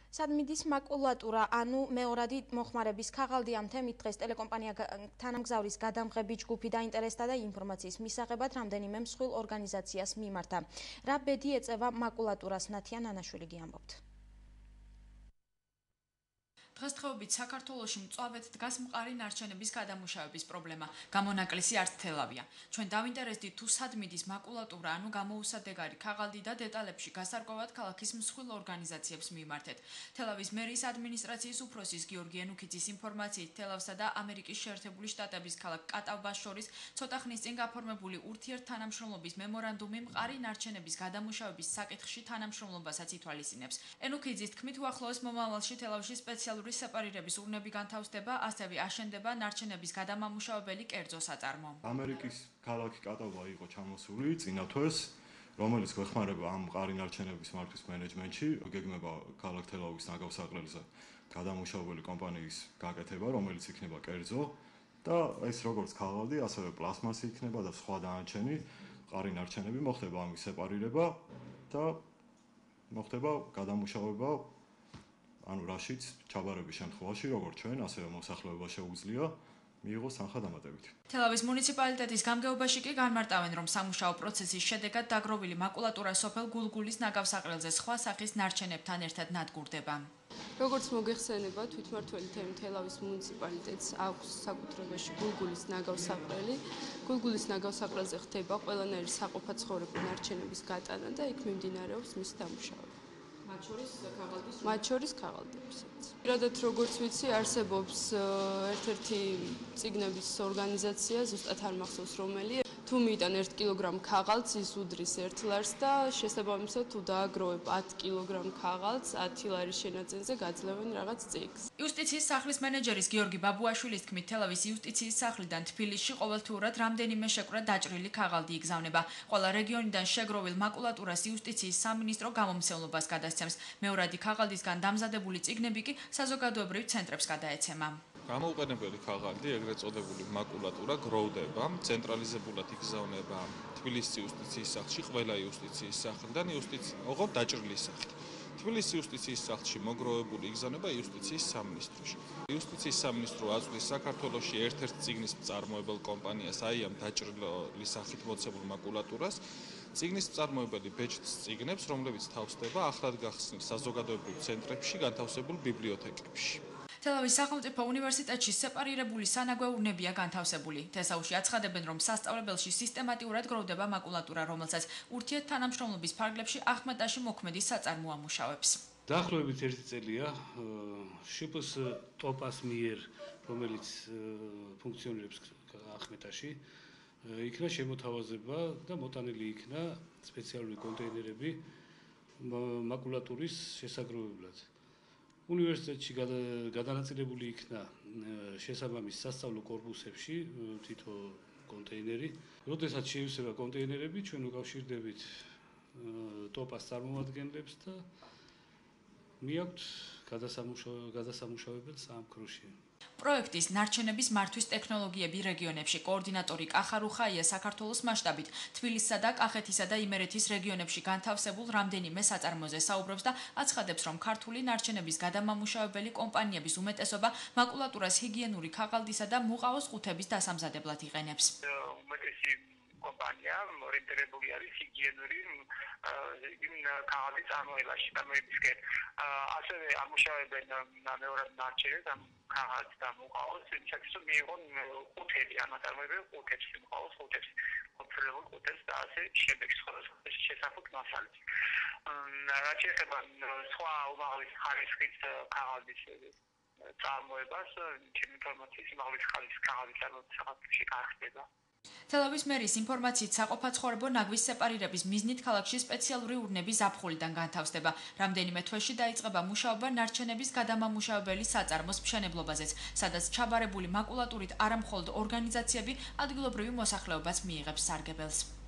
სადმიდის მაკულატურა, ანუ მეორადი მოხმარების ქაღალდი ამ თემით დღეს ტელეკომპანია თანამგზავრის გადამღები ჯგუფი დაინტერესდა და ინფორმაციის მისაღებად რამდენიმე მსხვილ ორგანიზაციას მიმართა. რა ბედი ეწევა მაკულატურას, ნათია ნანაშვილი გიამბობთ. დღესდღეობით საქართველოში მწვავედ დგას მყარი ნარჩენების გადამუშავების პრობლემა. გამონაკლისი არც თელავია. ჩვენ დავინტერესდით თუ სადმიდის მაკულატურა, ანუ გამოუსადეგარი ქაღალდი და დეტალებში გასარკვევად ქალაქის მსხვილ ორგანიზაციებს მიმართეთ. თელავის მერის ადმინისტრაციის უფროსის გიორგი ენუქიძის ინფორმაციით, თელავსა და ამერიკის შეერთებული შტატების ქალაქ კატავბას შორის ცოტა ხნის წინ გაფორმებული ურთიერთთანამშრომლობის მემორანდუმი მყარი ნარჩენების გადამუშავების საკითხში თანამშრომლობასაც ითვალისწინებს. ენუქიძის თქმით, უახლოეს მომავალში თელავში სპეციალური სეპარირების ურნები განთავსდება, ასევე აშენდება ნარჩენების გადამამუშავებელი კერძო საწარმო. ამერიკის ქალაქი კატავბა იყო ჩამოსული წინა თვეს, რომელიც გვეხმარება ამ მყარი ნარჩენების მართვის მენეჯმენტში, გეგმება ქალაქ თელავის ნაგავსაყრელზე გადამუშავებელი კომპანიის გაკეთება, რომელიც იქნება კერძო და ეს როგორც ქაღალდი, ასევე პლასმასი იქნება და სხვა დანარჩენი მყარი ნარჩენები, მოხდება ამის სეპარირება და მოხდება გადამუშავება ანუ რაშიც ჩაბარების შემთხვევაში, როგორც ჩვენ, ასევე მოსახლეობა შეუძლია მიიღოს თანხა დამატებით. თელავის მუნიციპალიტეტის გამგეობაში კი განმარტავენ, რომ სამუშაო პროცესის შედეგად დაგროვილი მაკულატურა სოფელ გულგულის ნაგავსაყრელზე სხვა სახის ნარჩენებთან ერთად ნადგურდება. როგორც მოგეხსენება, თვითმმართველი თელავის მუნიციპალიტეტს აქვს საკუთრებაში გულგულის ნაგავსაყრელი. გულგულის ნაგავსაყრელზე ხდება ყველანაირი საყოფაცხოვრებო ნარჩენების გატანა და იქ მიმდინარეობს მისი დამუშავება. მათ შორის ქაღალდებისაც. პირადად როგორც ვიცი, არსებობს ერთ-ერთი წიგნების ორგანიზაცია, ზუსტად არ მახსოვს რომელია. თუ მიიტან 1 კილოგრამ ქაღალდს, ის უდრის 1 ლარს და შესაბამისად თუ დააგროვებ 10 კილოგრამ ქაღალდს, 10 ლარის შენაძენზე გაძლევენ რაღაც წიგნს. იუსტიციის სახლის მენეჯერის გიორგი ბაბუაშვილის თქმით, თელავის იუსტიციის სახლიდან თბილისში ყოველთვიურად რამდენიმე შეკვრა დაჭრილი ქაღალდი იგზავნება. ყველა რეგიონიდან შეგროვილ მაკულატურას იუსტიციის სამინისტრო გამომცემლობას გადასცემს. მეორადი ქაღალდისგან დამზადებული წიგნები კი საზოგადოებრივ ცენტრებს გადაეცემა. გამოუყენებელი ქაღალდი, ეგრეთ წოდებული მაკულატურა გროვდება, ცენტრალიზებულად იგზავნება თბილისის იუსტიციის სახლში, ყველა იუსტიციის სახლიდან ოღონდ დაჭრილი სახლი. თბილისის იუსტიციის სახლში მოგროვებული იგზავნება იუსტიციის სამინისტროში. იუსტიციის სამინისტრო აწვდის საქართველოში ერთ-ერთ წიგნის მწარმოებელ კომპანიას აი ამ დაჭრილი სახით მოცემულ მაკულატურას, წიგნის მწარმოებელი ბეჭდს წიგნებს, რომლებიც თავსდება ახლად გახსნილ საზოგადოებრივ ცენტრებში, განთავსებულ ბიბლიოთეკებში. თელავის სახელმწიფო უნივერსიტეტში სეპარირებული სანაგვე ურნებია განთავსებული. თესაუში აცხადებენ, რომ სასწავლებელში სისტემატიურად გროვდება მაკულატურა, რომელსაც ურთიერთთანამშრომლობის ფარგლებში ახმეტაში მოქმედი საწარმო ამუშავებს. დაახლოებით 1 წელია შპს ტოპას მიერ, რომელიც ფუნქციონირებს ახმეტაში, იქნა შემოთავაზება და მოტანილი იქნა სპეციალური კონტეინერები მაკულატურის შესაგროვებლად. უნივერსიტეტში გადანაწილებული იქნა შესაბამის სასწავლო კორპუსებში თითო კონტეინერი. როდესაც შეივსება კონტეინერები, ჩვენ უკავშირდებით ტოპას წარმომადგენლებს და მიაქვთ გადასამუშავებელ საამქროში. პროექტის ნარჩენების მართვის ტექნოლოგიები რეგიონებში კოორდინატორი კახარუხაია საქართველოს მასშტაბით თბილისსა და კახეთისა და იმერეთის რეგიონებში განთავსებულ რამდენიმე საწარმოზე საუბრობს და აცხადებს, რომ ქართული ნარჩენების გადამამუშავებელი კომპანიების უმეტესობა მაკულატურას ჰიგიენური ქაღალდისა და მუყაოს ყუთების დასამზადებლად იყენებს. კომპანია ორიენტირებული არის ჰიგიენური ქაღალდის წარმოებისკენ. ასევე ამუშავებენ მეორად ნარჩენებს ამ ქაღალდს და მუყაოს, იმისათვის რომ მიიღონ ყუთები, ამატარებენ ყუთებს, მუყაოს ყუთებს, კონტროლებულ ყუთებს და ასე შემდეგ შესახებ მასალებს. რაც შეეხება სხვა უმაღლესი ხარისხის ქაღალდის წარმოებას, ინფორმაციის უმაღლესი ხარისხის ქაღალდის წარმოება საქართველოში არ ხდება. თელავის მერის ინფორმაციით საყოფაცხოვრებო ნაგვის სეპარირების მიზნით ქალაქში სპეციალური ურნები ზაფხულიდან განთავსდება. რამდენიმე თვეში დაიწყება მუშაობა ნარჩენების გადამამუშავებელი საწარმოს მშენებლობაზეც, სადაც ჩაბარებული მაკულატურით არა მხოლოდ ორგანიზაციები, ადგილობრივი მოსახლეობაც მიიღებს სარგებელს.